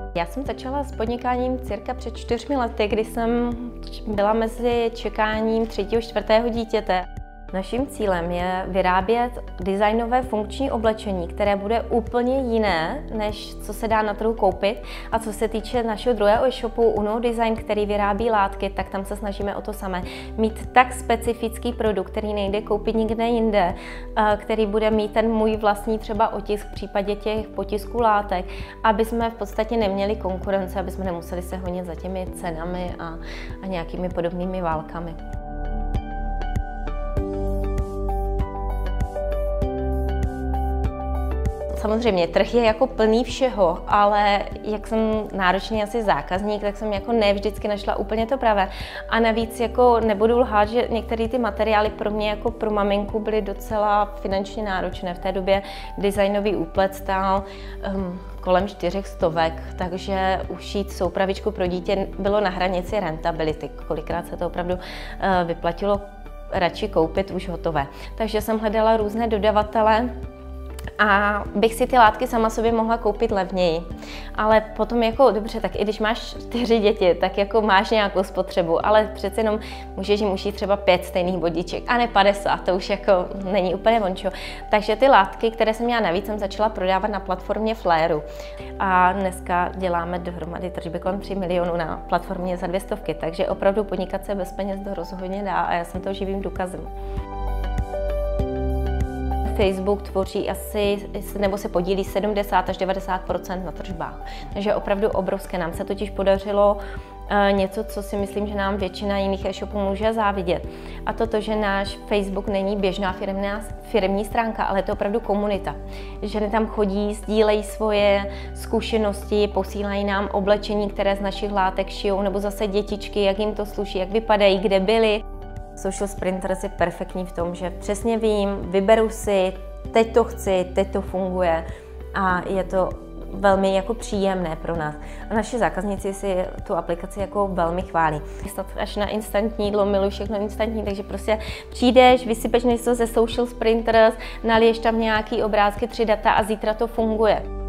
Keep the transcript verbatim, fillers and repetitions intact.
Já jsem začala s podnikáním cirka před čtyřmi lety, kdy jsem byla mezi čekáním třetího, čtvrtého dítěte. Naším cílem je vyrábět designové funkční oblečení, které bude úplně jiné, než co se dá na trhu koupit. A co se týče našeho druhého e-shopu Uno Design, který vyrábí látky, tak tam se snažíme o to samé. Mít tak specifický produkt, který nejde koupit nikde jinde, který bude mít ten můj vlastní třeba otisk v případě těch potisků látek, aby jsme v podstatě neměli konkurence, aby jsme nemuseli se honit za těmi cenami a, a nějakými podobnými válkami. Samozřejmě, trh je jako plný všeho, ale jak jsem náročný asi zákazník, tak jsem jako ne vždycky našla úplně to pravé. A navíc jako nebudu lhát, že některé ty materiály pro mě jako pro maminku byly docela finančně náročné. V té době designový úplet stál um, kolem čtyřech stovek, takže ušít soupravičku pro dítě bylo na hranici rentability. Kolikrát se to opravdu uh, vyplatilo radši koupit už hotové. Takže jsem hledala různé dodavatele, a bych si ty látky sama sobě mohla koupit levněji. Ale potom jako, dobře, tak i když máš čtyři děti, tak jako máš nějakou spotřebu, ale přece jenom můžeš jim ušít třeba pět stejných bodiček a ne padesát, to už jako není úplně vončo. Takže ty látky, které jsem měla navíc, jsem začala prodávat na platformě Flairu. A dneska děláme dohromady tržby kolem tří milionů na platformě za dvě stovky, takže opravdu podnikat se bez peněz to rozhodně dá a já jsem to živým důkazem. Facebook tvoří asi, nebo se podílí sedmdesát až devadesát procent na tržbách. Takže opravdu obrovské. Nám se totiž podařilo uh, něco, co si myslím, že nám většina jiných e-shopů může závidět. A to to, že náš Facebook není běžná firmná, firmní stránka, ale je to opravdu komunita. Ženy tam chodí, sdílejí svoje zkušenosti, posílají nám oblečení, které z našich látek šijou, nebo zase dětičky, jak jim to sluší, jak vypadají, kde byly. Social Sprinters je perfektní v tom, že přesně vím, vyberu si, teď to chci, teď to funguje a je to velmi jako příjemné pro nás. A naši zákazníci si tu aplikaci jako velmi chválí. Snad až na instantní jídlo, miluji všechno instantní, takže prostě přijdeš, vysypeš něco ze Social Sprinters, naliješ tam nějaký obrázky, tři data a zítra to funguje.